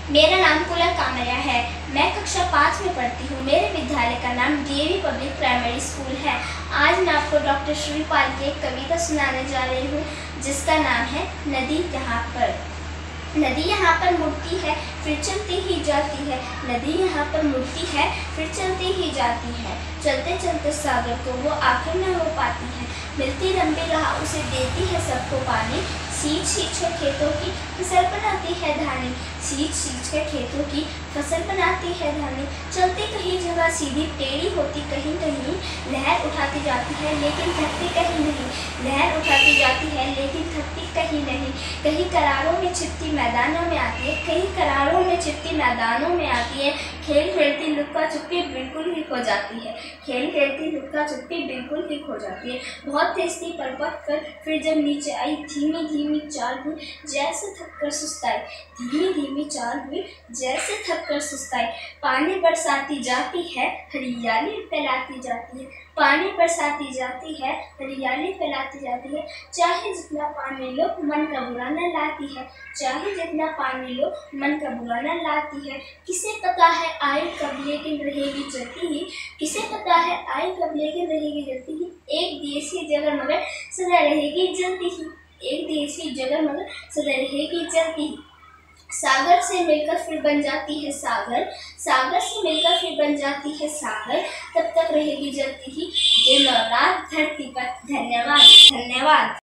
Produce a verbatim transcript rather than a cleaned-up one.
मेरा नाम पुलक कामरिया है। मैं कक्षा पाँच में पढ़ती हूँ। मेरे विद्यालय का नाम डीएवी पब्लिक प्राइमरी स्कूल है। आज मैं आपको डॉक्टर श्रीपाल की एक कविता सुनाने जा रही हूँ, जिसका नाम है नदी यहाँ पर। नदी यहाँ पर मुड़ती है फिर चलती ही जाती है। नदी यहाँ पर मुड़ती है फिर चलती ही जाती है। चलते चलते सागर को वो आखिर न हो पाती है। मिलती लंबी राह उसे देती है सबको पानी। सींच सींच कर खेतों की फसल बनाती है धानी। सींच सींच कर खेतों की फसल बनाती है धानी। चलती कहीं जगह सीधी टेढ़ी होती कहीं कहीं। लहर उठाती जाती है लेकिन थकती कहीं नहीं। लहर उठाती जाती है लेकिन थकती कहीं नहीं। कहीं करारों में छिपती मैदानों में आती है। कहीं करारों में छिपती मैदानों में आती है। खेल खेलती लुक्का छुपी बिल्कुल ही खो जाती है। खेल खेलती लुक्का छुपी बिल्कुल ही खो जाती है। बहुत तेज थी परपट कर फिर जब नीचे आई, धीमी धीमी चाल हुई जैसे थक कर सुस्ताई। धीमी धीमी चाल हुई जैसे थक कर सुस्ताई। पानी बरसाती जाती है हरियाली फैलाती जाती है। पानी बरसाती जाती है हरियाली फैलाती जाती है। चाहे जितना पानी लो मन का बुरा न लाती है। चाहे जितना पानी लो मन का बुरा न लाती है। किसे पता है आए कब लेकिन रहेगी जलती ही। किसे पता है आए कब लेकिन रहेगी जलती ही। एक देसी जगह मगर सदा रहेगी जलती ही। एक देसी जगह मगर सदा रहेगी जलती ही। सागर से मिलकर फिर बन जाती है सागर। सागर से मिलकर फिर बन जाती है सागर। तब तक रहेगी जलती ही दिन और रात धरती पर। धन्यवाद धन्यवाद।